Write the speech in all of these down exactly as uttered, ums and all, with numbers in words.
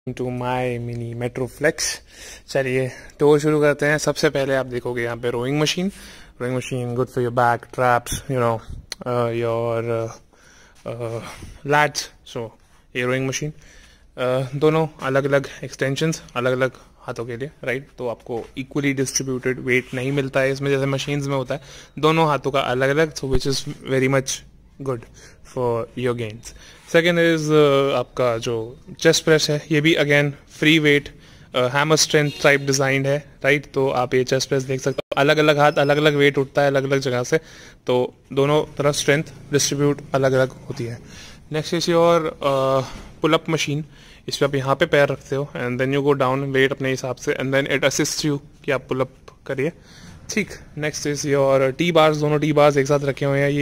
To my mini Metroflex. चलिए tour शुरू करते हैं। सबसे पहले आप देखोगे यहाँ पे rowing machine. Rowing machine good for your back, traps, you know, your lats. So ये रोइंग मशीन, uh, दोनों अलग अलग एक्सटेंशंस अलग अलग हाथों के लिए, राइट right? तो आपको इक्वली डिस्ट्रीब्यूटेड वेट नहीं मिलता है इसमें, जैसे मशीन्स में होता है दोनों हाथों का अलग अलग, so which is very much good for your gains. Second is आपका जो चेस्ट प्रेस है, ये भी again free weight hammer strength type design है, राइट right? तो आप ये चेस्ट प्रेस देख सकते हो, अलग अलग हाथ अलग अलग वेट उठता है अलग अलग जगह से, तो दोनों तरफ स्ट्रेंथ डिस्ट्रीब्यूट अलग अलग होती है। Next is your pull up machine. इस पर आप यहाँ पे पैर रखते हो and then you go down weight अपने हिसाब से and then it assist you कि आप पुल अप करिए, ठीक। Next is your T bars. दोनों टी बार्स एक साथ रखे हुए हैं।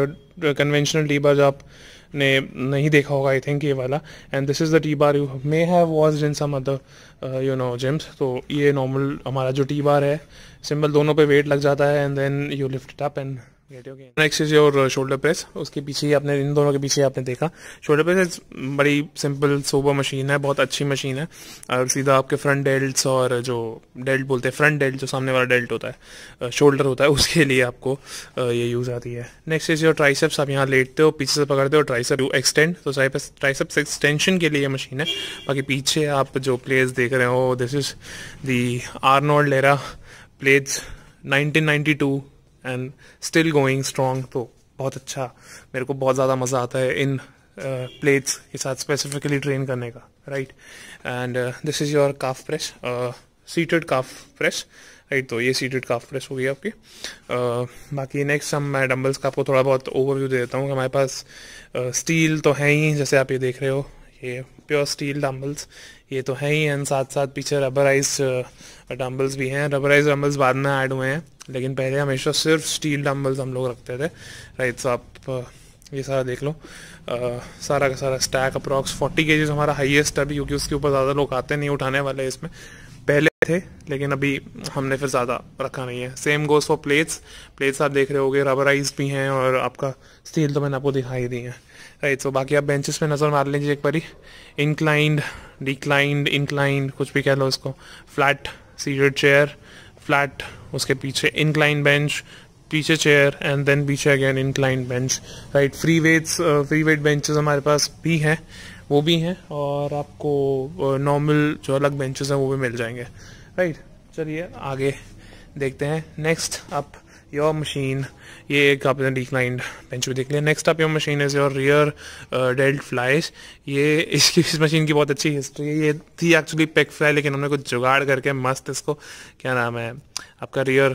ये कन्वेंशनल टी बार जो आपने नहीं देखा होगा आई थिंक ये वाला, and this is the T bar you may have watched in some other you know gyms. तो ये नॉर्मल हमारा जो टी बार है, सिंबल दोनों पे वेट लग जाता है and then you lift it up and next is your shoulder press. उसके पीछे ही आपने, इन दोनों के पीछे आपने देखा शोल्डर प्रेस बड़ी सिंपल सोबर मशीन है, बहुत अच्छी मशीन है, और सीधा आपके फ्रंट डेल्ट्स और जो डेल्ट बोलते हैं फ्रंट डेल्ट, जो सामने वाला डेल्ट होता है, शोल्डर होता है, उसके लिए आपको ये यूज आती है। Next is your triceps. आप यहाँ लेटते हो, पीछे से पकड़ते हो, ट्राइसेप यू एक्सटेंड, तो ट्राइसेप्स एक्सटेंशन के लिए मशीन है। बाकी पीछे आप जो प्लेट्स देख रहे हो, this is the Arnold era plates nineteen ninety two and still going strong. तो बहुत अच्छा, मेरे को बहुत ज़्यादा मज़ा आता है इन प्लेट्स uh, के साथ स्पेसिफिकली ट्रेन करने का, right. And this is your calf press, seated calf press, right. तो ये सीटेड काफ प्रेस होगी आपकी। uh, बाकी नेक्स्ट हम मैं डंबल्स का आपको थोड़ा बहुत ओवरव्यू दे देता हूँ। हमारे पास स्टील uh, तो है ही, जैसे आप ये देख रहे हो, ये प्योर स्टील डंबल्स ये तो है ही, एंड साथ साथ पीछे रबराइज डंबल्स भी हैं। रबराइज डंबल्स बाद में ऐड हुए हैं, लेकिन पहले हमेशा सिर्फ स्टील डंबल्स हम लोग रखते थे, राइट। तो आप ये सारा देख लो, आ, सारा का सारा स्टैक अप्रॉक्स फोर्टी केजीज हमारा हाईएस्ट अभी, क्योंकि उसके ऊपर ज़्यादा लोग आते नहीं उठाने वाले इसमें, पहले थे लेकिन अभी हमने फिर ज़्यादा रखा नहीं है। Same goes for plates. Plates आप देख रहे होगे रबराइज भी हैं और आपका स्टील तो मैंने आपको दिखाई दी है, राइट। तो बाकी आप बेंचेस पे नज़र मार लीजिए एक बारी, इंक्लाइंड, डिक्लाइंड, इंक्लाइंड, कुछ भी कह लो इसको, फ्लैट सीटेड चेयर, फ्लैट, उसके पीछे इंक्लाइन बेंच, पीछे चेयर एंड देन पीछे again incline bench, right. Free weights, free weight benches हमारे पास भी हैं, वो भी हैं, और आपको नॉर्मल uh, जो अलग बेंचेस हैं वो भी मिल जाएंगे, राइट। चलिए आगे देखते हैं। नेक्स्ट अप योर मशीन, ये एक आपने डिक्लाइंड बेंच भी देख लिया। Next up your machine is your rear delt flies. ये इसकी इस मशीन की बहुत अच्छी हिस्ट्री है। ये थी एक्चुअली पेक फ्लाई, लेकिन उन्होंने कुछ जुगाड़ करके मस्त इसको, क्या नाम है आपका, रियर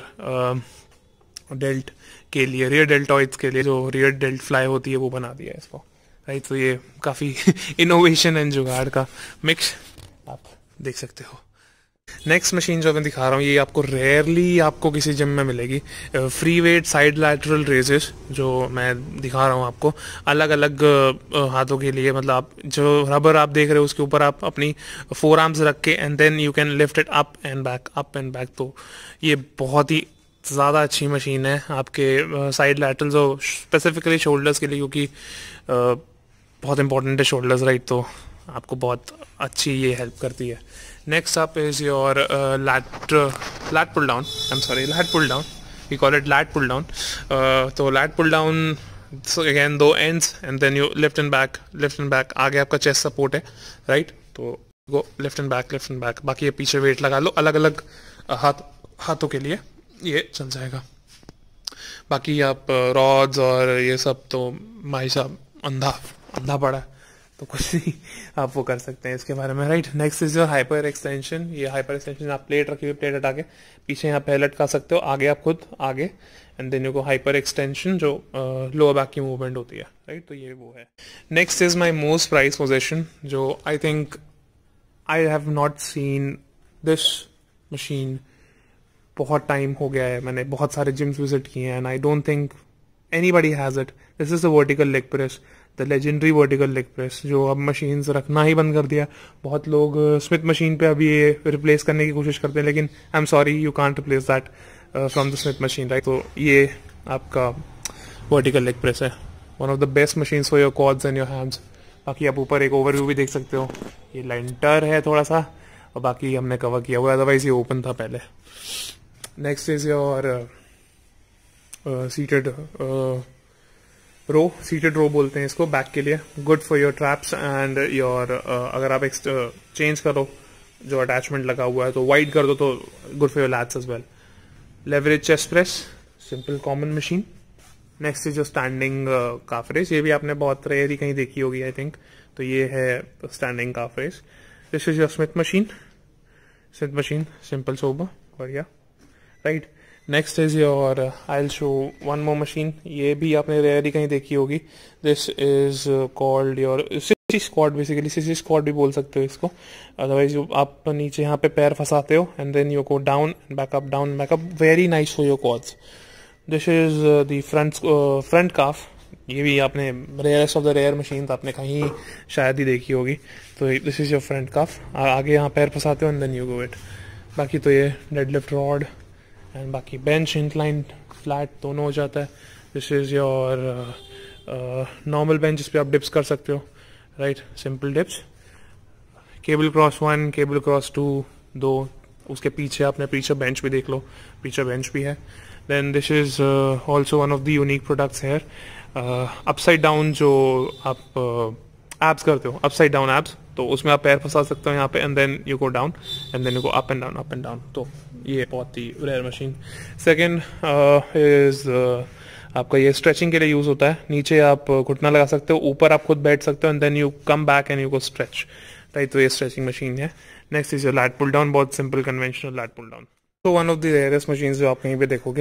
डेल्ट के लिए, रियर डेल्टॉइड्स के लिए जो रियर डेल्ट फ्लाई होती है वो बना दिया है इसको, राइट। तो ये काफ़ी इनोवेशन एंड जुगाड़ का मिक्स आप देख सकते हो। नेक्स्ट मशीन जो मैं दिखा रहा हूँ, ये आपको रेयरली आपको किसी जिम में मिलेगी। Free weight side lateral raises जो मैं दिखा रहा हूँ आपको, अलग अलग हाथों के लिए, मतलब आप जो रबर आप देख रहे हो उसके ऊपर आप अपनी फोर आर्म्स रख के and then you can lift it up and back, up and back. तो ये बहुत ही ज़्यादा अच्छी मशीन है आपके साइड लैटरल्स और स्पेसिफिकली शोल्डर्स के लिए, क्योंकि बहुत इंपॉर्टेंट है शोल्डर्स, राइट। तो आपको बहुत अच्छी ये हेल्प करती है। Next up is your lat lat pull down, I am sorry lat pull down, we call it lat pull down. तो लैट पुल डाउन अगेन दो ends and then you lift and back, lift and back. आगे आपका chest support है, right. तो go lift and back, lift and back. बाकी ये पीछे wait लगा लो, अलग अलग हाथ हाथों के लिए ये चल जाएगा। बाकी आप रॉड्स और ये सब तो भाई साहब अंधा अंधा पड़ा है, तो कुछ नहीं आप वो कर सकते हैं इसके बारे में, right. Next is your hyperextension. ये हाइपर एक्सटेंशन आप प्लेट रखी हुई, प्लेट हटा के पीछे यहाँ पे लटका सकते हो, आगे आप खुद आगे, एंड देन यू को हाइपर एक्सटेंशन जो लोअर बैक की मूवमेंट होती है, राइट। तो ये वो है। Next is my most prize possession, जो I think I have not seen this machine, बहुत टाइम हो गया है, मैंने बहुत सारे जिम्स विजिट किए हैं and I don't think anybody has it. This is the vertical leg press, the legendary vertical leg press, जो अब मशीन्स रखना ही बंद कर दिया। बहुत लोग स्मिथ मशीन पे अभी ये रिप्लेस करने की कोशिश करते हैं, लेकिन I am sorry you can't replace that from the Smith machine, right. तो ये आपका वर्टिकल लेग प्रेस है, one of the best machines for your quads and your hands, बाकी आप ऊपर एक ओवरव्यू भी देख सकते हो, ये लेंटर है थोड़ा सा, और बाकी हमने कवर किया हुआ है, अदरवाइज ये ओपन था पहले। Next is your seated row, seated row बोलते हैं इसको बैक के लिए, good for your traps and your, अगर आप एक चेंज करो जो अटैचमेंट लगा हुआ है तो वाइड कर दो तो good for your lats as well. Leverage chest press, simple common machine. Next is जो स्टैंडिंग काफ रेस, ये भी आपने बहुत रेयर ही कहीं देखी होगी आई थिंक, तो ये है standing calf raise. This is your Smith machine, Smith machine simple sober, बढ़िया, right. Next is your, I will show one more machine, ये भी आपने रेयर ही कहीं देखी होगी। This is called your sissy squat, basically sissy squat भी बोल सकते हो इसको, अदरवाइज आप नीचे यहाँ पे पैर फंसाते हो and then you go down back up down back up, very nice for your quads. This is the front front calf, ये भी आपने rarest of the rare machine आपने कहीं शायद ही देखी होगी, तो this is your front calf, आगे यहाँ पैर फंसाते हो and then you go it. बाकी तो ये डेडलिफ्ट रॉड एंड बाकी बेंच इंक्लाइन फ्लैट दोनों हो जाता है। This is your normal bench, जिस पे आप डिप्स कर सकते हो, right, simple dips. Cable cross one, cable cross two, दो, उसके पीछे आपने पीछे बेंच भी देख लो, पीछे बेंच भी है। Then this is also one of the unique products here, upside down जो आप एब्स uh, करते हो, अपसाइड डाउन एब्स, तो उसमें आप पैर फंसा सकते हो यहाँ पे and then you go down and then you go up and down up and down, तो ये बहुत ही रेयर मशीन। सेकेंड इज आपका ये स्ट्रेचिंग के लिए यूज होता है, नीचे आप घुटना लगा सकते हो, ऊपर आप खुद बैठ सकते हो and then you come back and you go stretch, right, तो ये स्ट्रेचिंग मशीन है। Next is your lat pull down, बहुत simple conventional lat pull down. तो one of the rarest machine जो आप कहीं पे देखोगे,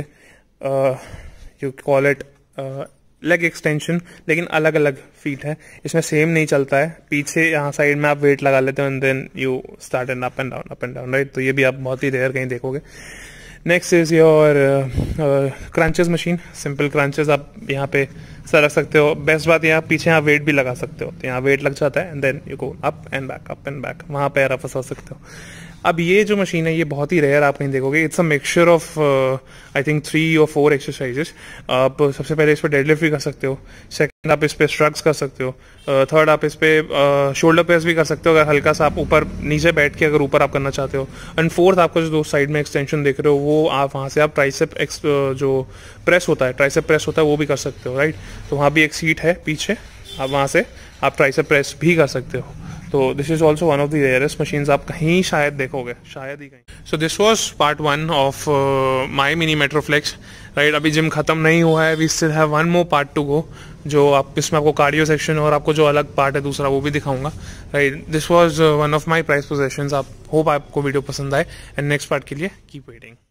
you call it leg extension, लेकिन अलग अलग फीट है, इसमें सेम नहीं चलता है, पीछे यहाँ साइड में आप वेट लगा लेते हो and then you start and up and down up and down, right, तो ये भी आप बहुत ही रेयर कहीं देखोगे। Next is your crunches machine, simple crunches आप यहाँ पे सर रख सकते हो, बेस्ट बात यहाँ पीछे यहाँ वेट भी लगा सकते हो, तो यहाँ वेट लग जाता है and then you go up and back up and back, वहाँ पैर आप फंसा सकते हो। अब ये जो मशीन है ये बहुत ही रेयर आप कहीं देखोगे, it's a mixture of I think three और फोर एक्सरसाइजेस। आप सबसे पहले इस पर डेडलिफ्ट भी कर सकते हो, सेकंड आप इस पे स्ट्रक्स कर सकते हो, थर्ड uh, आप इस पे शोल्डर uh, प्रेस भी कर सकते हो अगर हल्का सा आप ऊपर नीचे बैठ के अगर ऊपर आप करना चाहते हो, एंड फोर्थ आपका जो दो साइड में एक्सटेंशन देख रहे हो वो आप वहाँ से आप ट्राइसेप uh, जो प्रेस होता है ट्राइसेप प्रेस होता है वो भी कर सकते हो, राइट, तो वहाँ भी एक सीट है पीछे, आप वहाँ से आप ट्राइसेप प्रेस भी कर सकते हो। तो this is also one of the rarest machines आप कहीं शायद देखोगे, शायद ही कहीं। So this was part one of my mini Metroflex, right, अभी जिम खत्म नहीं हुआ है, we still have one more part to go, जो आप इसमें आपको कार्डियो सेक्शन और आपको जो अलग पार्ट है दूसरा वो भी दिखाऊंगा, right. This was one of my prize possessions, आप होप आपको वीडियो पसंद आए एंड नेक्स्ट पार्ट के लिए कीप वेटिंग।